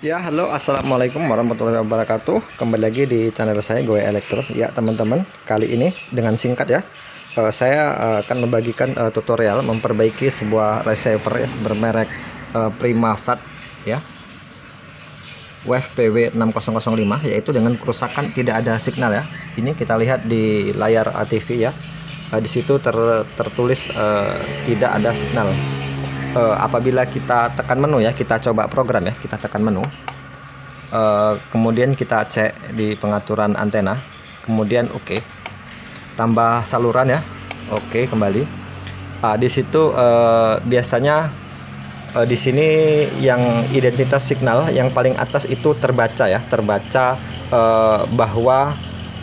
Ya, halo, assalamualaikum warahmatullahi wabarakatuh. Kembali lagi di channel saya, Gue Elektro. Ya, teman-teman, kali ini dengan singkat ya, saya akan membagikan tutorial memperbaiki sebuah receiver ya, bermerek Primasat ya, Wave PW6005, yaitu dengan kerusakan tidak ada signal ya. Ini kita lihat di layar TV ya. Di situ tertulis tidak ada signal. Apabila kita tekan menu ya, kita coba program ya, kita tekan menu, kemudian kita cek di pengaturan antena, kemudian oke, tambah saluran ya, oke, kembali. Di situ biasanya di sini yang identitas signal yang paling atas itu terbaca ya, terbaca bahwa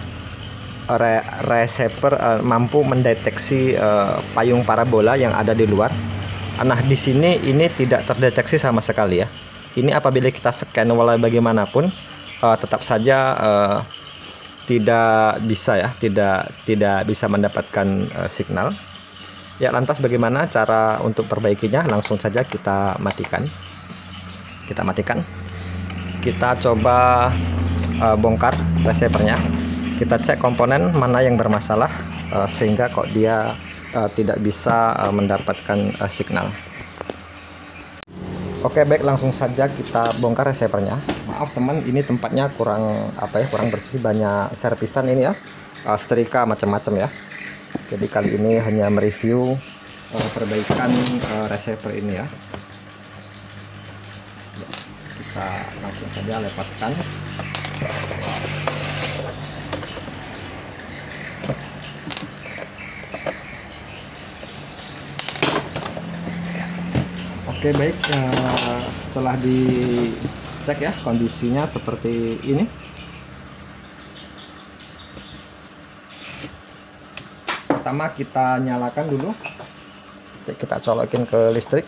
receiver mampu mendeteksi payung parabola yang ada di luar. Nah, di sini ini tidak terdeteksi sama sekali ya. Ini apabila kita scan walau bagaimanapun tetap saja tidak bisa ya, tidak bisa mendapatkan signal. Ya, lantas bagaimana cara untuk perbaikinya? Langsung saja kita matikan. Kita coba bongkar receivernya. Kita cek komponen mana yang bermasalah sehingga kok dia tidak bisa mendapatkan signal. Oke, baik, langsung saja kita bongkar receivernya. Maaf teman, ini tempatnya kurang bersih, banyak servisan ini ya, setrika macam-macam ya. Jadi kali ini hanya mereview perbaikan receiver ini ya. Kita langsung saja lepaskan. Oke, baik, setelah dicek ya, kondisinya seperti ini. Pertama kita nyalakan dulu, kita colokin ke listrik.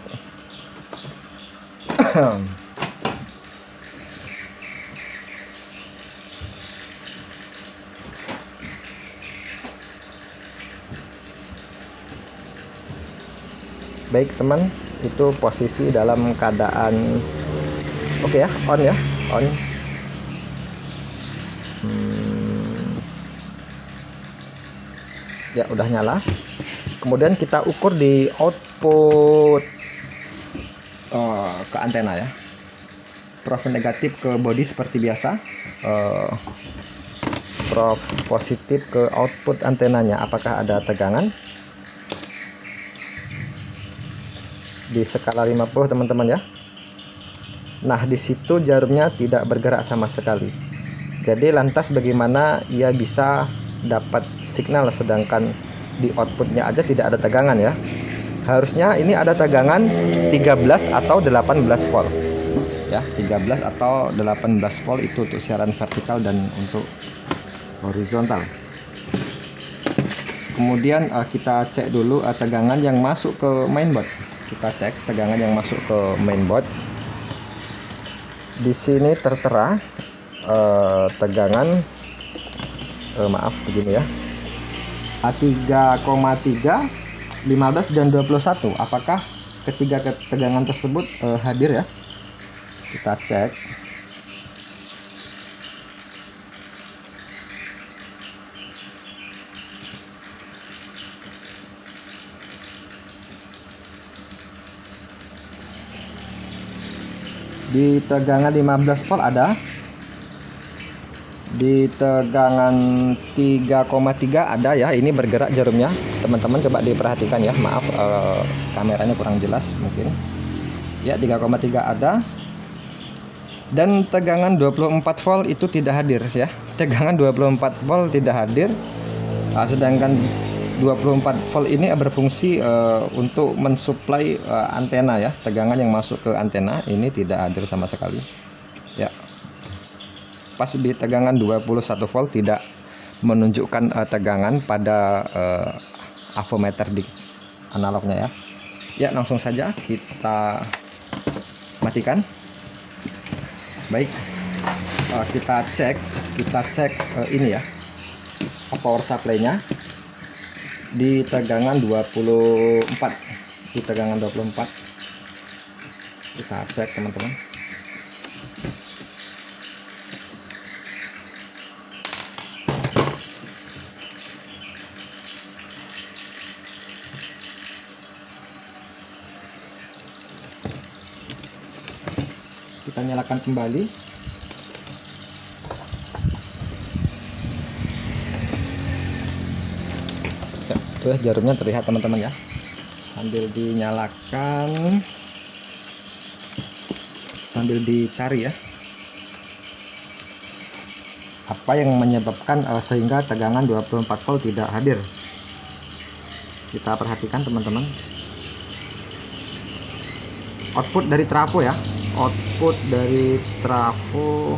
Baik teman, itu posisi dalam keadaan oke ya, on ya, on. Ya, udah nyala. Kemudian kita ukur di output ke antena ya, profil negatif ke body seperti biasa, prof positif ke output antenanya. Apakah ada tegangan? Di skala 50 teman-teman ya. Nah, di situ jarumnya tidak bergerak sama sekali. Jadi lantas bagaimana ia bisa dapat signal sedangkan di outputnya aja tidak ada tegangan ya. Harusnya ini ada tegangan 13 atau 18 volt ya, 13 atau 18 volt itu untuk siaran vertikal dan untuk horizontal. Kemudian kita cek dulu tegangan yang masuk ke mainboard. Kita cek tegangan yang masuk ke mainboard. Di sini tertera tegangan maaf begini ya, 3,3, 15 dan 21. Apakah ketiga tegangan tersebut hadir ya? Kita cek. Di tegangan 15 volt ada, di tegangan 3,3 ada ya. Ini bergerak jarumnya teman-teman, coba diperhatikan ya. Maaf kameranya kurang jelas mungkin ya. 3,3 ada, dan tegangan 24 volt itu tidak hadir ya. Tegangan 24 volt tidak hadir, sedangkan 24 volt ini berfungsi untuk mensuplai antena ya. Tegangan yang masuk ke antena ini tidak hadir sama sekali ya. Pas di tegangan 21 volt tidak menunjukkan tegangan pada avometer di analognya ya. Ya, langsung saja kita matikan. Baik, kita cek ini ya, power supply-nya di tegangan 24. Di tegangan 24 kita cek teman-teman. kita nyalakan kembali. Ya, itu ya, jarumnya terlihat teman-teman ya. Sambil dinyalakan, sambil dicari ya, apa yang menyebabkan sehingga tegangan 24 volt tidak hadir. Kita perhatikan teman-teman, output dari trafo ya, output dari trafo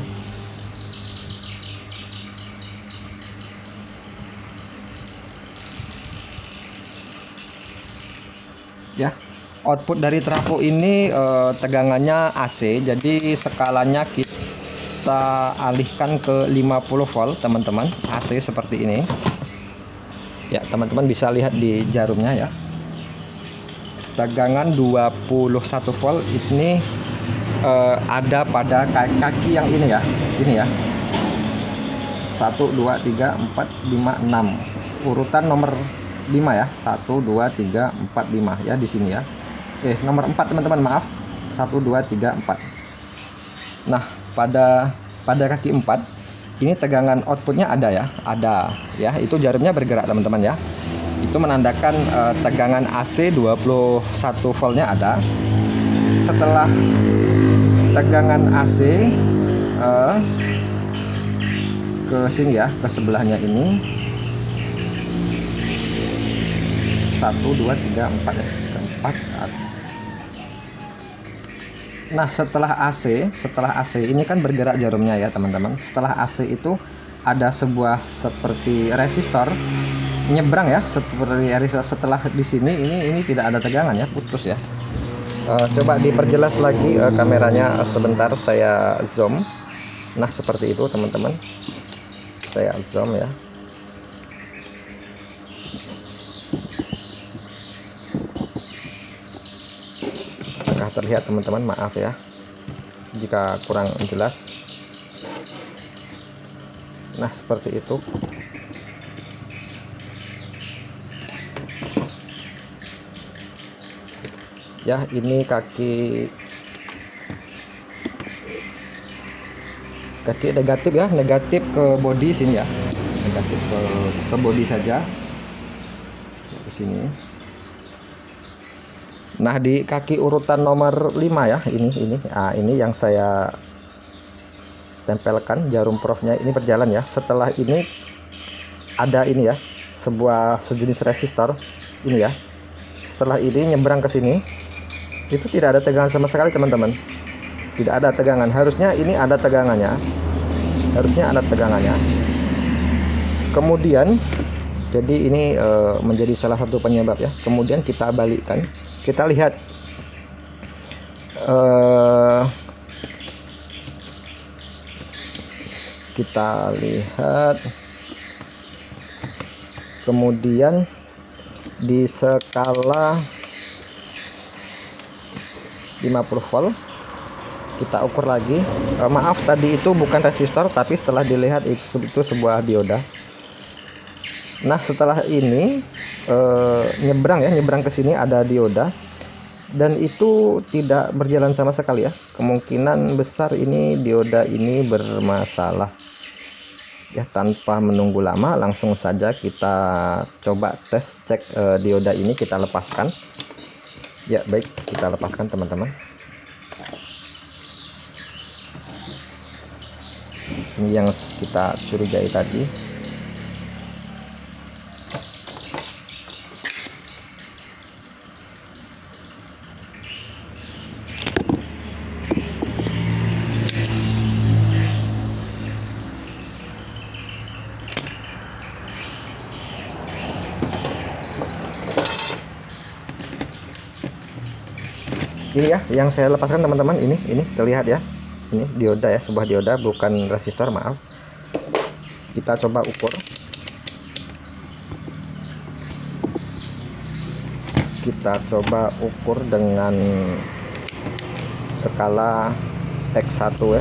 ya. Output dari trafo ini tegangannya AC, jadi skalanya kita alihkan ke 50 volt teman-teman, AC seperti ini ya. Teman-teman bisa lihat di jarumnya ya, tegangan 21 volt ini ada pada kaki yang ini ya, ini ya, 1 2 3 4 5 6, urutan nomor 5 ya, 1 2 3 4 5 ya di sini ya. Nomor 4 teman-teman, maaf, 1 2 3 4. Nah, pada kaki 4 ini tegangan outputnya ada ya, itu jarumnya bergerak teman-teman ya. Itu menandakan tegangan AC 21 voltnya ada. Setelah tegangan AC ke sini ya, ke sebelahnya ini 1 2 3 4 ya, keempat. Nah, setelah AC ini kan bergerak jarumnya ya teman-teman. Setelah AC itu ada sebuah seperti resistor nyebrang ya, seperti resistor. Setelah di sini ini tidak ada tegangan ya, putus ya. Coba diperjelas lagi kameranya, sebentar saya zoom. Nah, seperti itu teman-teman, saya zoom ya. Terlihat teman-teman, maaf ya jika kurang jelas. Nah, seperti itu ya. Ini kaki negatif ya, negatif ke body sini ya, negatif ke body saja di sini. Nah, di kaki urutan nomor 5 ya, ini yang saya tempelkan jarum profnya, ini berjalan ya. Setelah ini ada ini ya, sejenis resistor ini ya. Setelah ini nyebrang ke sini, itu tidak ada tegangan sama sekali teman-teman, tidak ada tegangan. Harusnya ini ada tegangannya, kemudian jadi ini menjadi salah satu penyebab ya. Kemudian kita balikkan, kita lihat kemudian di skala 50 volt kita ukur lagi. Maaf, tadi itu bukan resistor, tapi setelah dilihat itu sebuah dioda. Nah, setelah ini nyebrang ke sini ada dioda, dan itu tidak berjalan sama sekali ya. Kemungkinan besar ini dioda ini bermasalah ya. Tanpa menunggu lama, langsung saja kita coba tes cek dioda ini. Kita lepaskan ya. Baik, kita lepaskan teman-teman. Ini yang kita curigai tadi. Ini ya yang saya lepaskan teman-teman, ini terlihat ya, ini dioda ya, sebuah dioda, bukan resistor, maaf. Kita coba ukur, dengan skala X1 ya.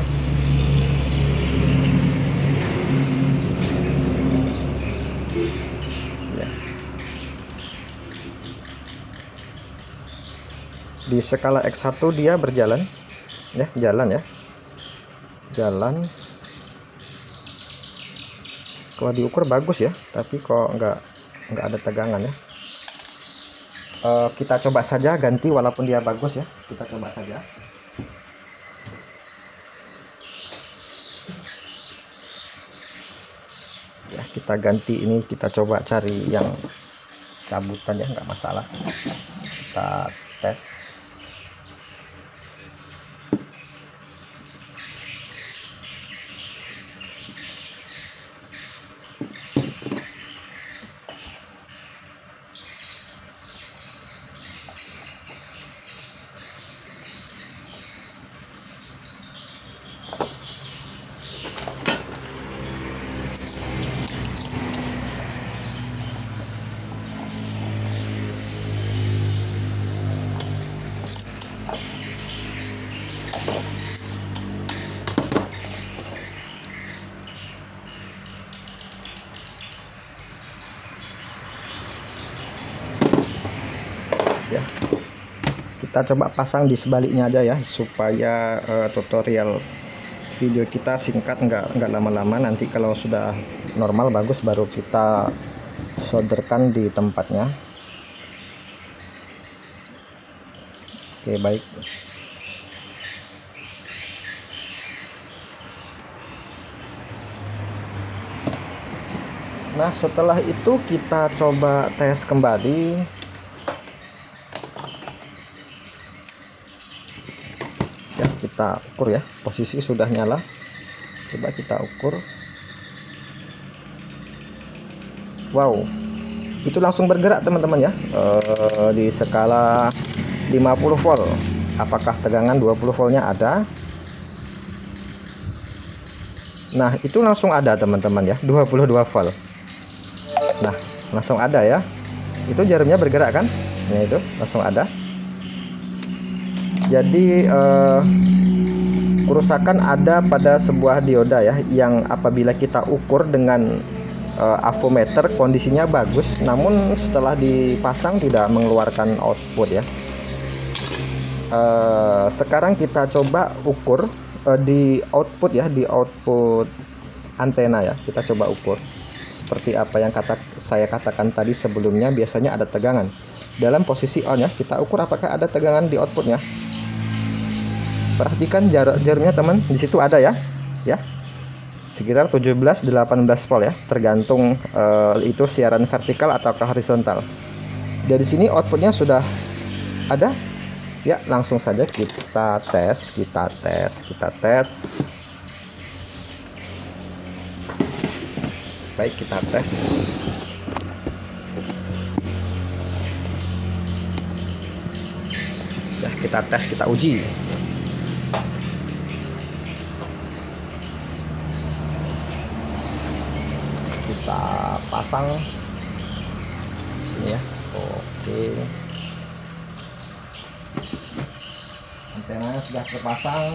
Di skala X1 dia berjalan ya, jalan ya. jalan. Kalau diukur bagus ya, tapi kok nggak ada tegangan ya. Kita coba saja ganti, walaupun dia bagus ya, kita coba saja. Ya, kita ganti ini, kita coba cari yang cabutan ya, nggak masalah. Kita tes. Ya, kita coba pasang di sebaliknya aja ya, supaya tutorial video kita singkat, nggak lama-lama. Nanti kalau sudah normal bagus baru kita solderkan di tempatnya. Oke, baik. Nah, setelah itu kita coba tes kembali. Ya, kita ukur ya, posisi sudah nyala. Coba kita ukur. Wow, itu langsung bergerak teman-teman ya, di skala 50 volt. Apakah tegangan 20 voltnya ada? Nah, itu langsung ada teman-teman ya, 22 volt. Nah, langsung ada ya. Itu jarumnya bergerak kan? Nah, itu langsung ada. Jadi kerusakan ada pada sebuah dioda ya, yang apabila kita ukur dengan avometer kondisinya bagus, namun setelah dipasang tidak mengeluarkan output ya. Sekarang kita coba ukur di output ya, di output antena ya. Kita coba ukur seperti apa yang saya katakan tadi sebelumnya. Biasanya ada tegangan dalam posisi on ya. Kita ukur apakah ada tegangan di outputnya. Perhatikan jarumnya teman, di situ ada ya, sekitar 17-18 volt ya, tergantung itu siaran vertikal atau horizontal. Dari sini outputnya sudah ada ya. Langsung saja kita tes. Baik, kita tes. Ya, kita tes, kita uji. Kita pasang sini ya. Oke, antenanya sudah terpasang,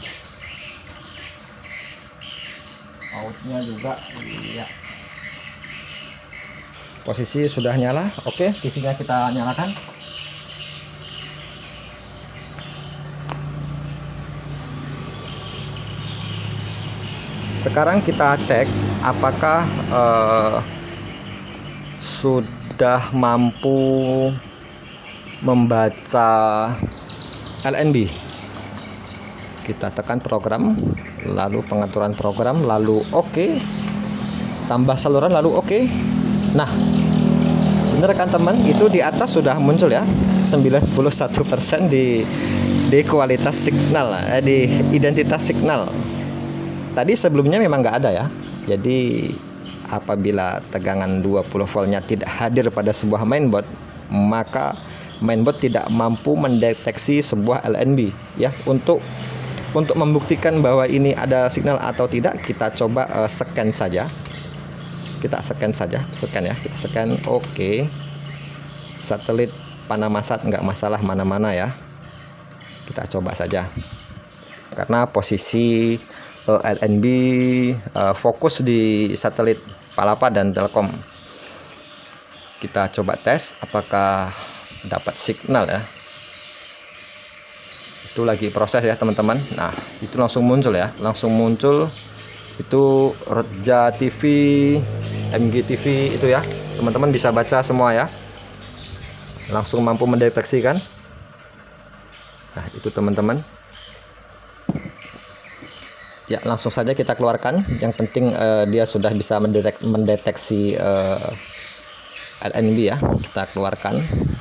outnya juga ya. Posisi sudah nyala. Oke, TV-nya kita nyalakan. Sekarang kita cek apakah sudah mampu membaca LNB. Kita tekan program, lalu pengaturan program, lalu oke. Tambah saluran, lalu oke. Nah, bener kan teman, itu di atas sudah muncul ya 91% di kualitas signal, di identitas signal. Tadi sebelumnya memang nggak ada ya. Jadi apabila tegangan 20 voltnya tidak hadir pada sebuah mainboard, maka mainboard tidak mampu mendeteksi sebuah LNB ya. Untuk membuktikan bahwa ini ada signal atau tidak, kita coba scan saja. Kita scan saja, scan ya, kita scan. Oke. Satelit Panamasat nggak masalah mana-mana ya. Kita coba saja. Karena posisi LNB fokus di satelit Palapa dan Telkom. Kita coba tes apakah dapat signal ya. Itu lagi proses ya teman-teman. Nah itu langsung muncul ya, langsung muncul itu Rotja TV, MGTV itu ya, teman-teman bisa baca semua ya, langsung mampu mendeteksi kan. Nah itu teman-teman ya, langsung saja kita keluarkan. Yang penting dia sudah bisa mendeteksi LNB ya, kita keluarkan.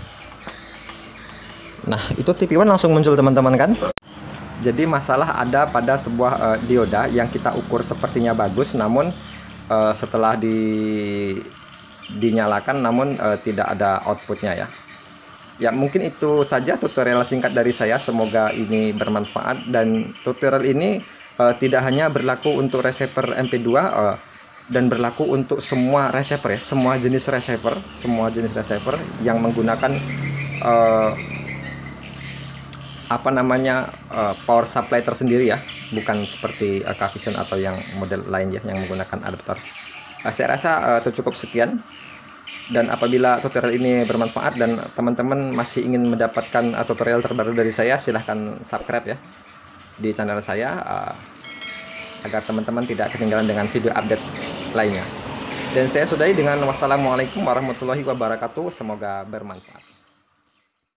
Nah itu TV1 langsung muncul teman-teman kan. Jadi masalah ada pada sebuah dioda yang kita ukur sepertinya bagus, namun setelah dinyalakan namun tidak ada outputnya ya. Ya mungkin itu saja tutorial singkat dari saya, semoga ini bermanfaat. Dan tutorial ini tidak hanya berlaku untuk receiver MP2 dan berlaku untuk semua receiver ya, semua jenis receiver yang menggunakan power supply tersendiri ya, bukan seperti Cavision atau yang model lain ya yang menggunakan adaptor. Saya rasa cukup sekian, dan apabila tutorial ini bermanfaat dan teman-teman masih ingin mendapatkan tutorial terbaru dari saya, silahkan subscribe ya di channel saya agar teman-teman tidak ketinggalan dengan video update lainnya. Dan saya sudahi dengan wassalamualaikum warahmatullahi wabarakatuh, semoga bermanfaat.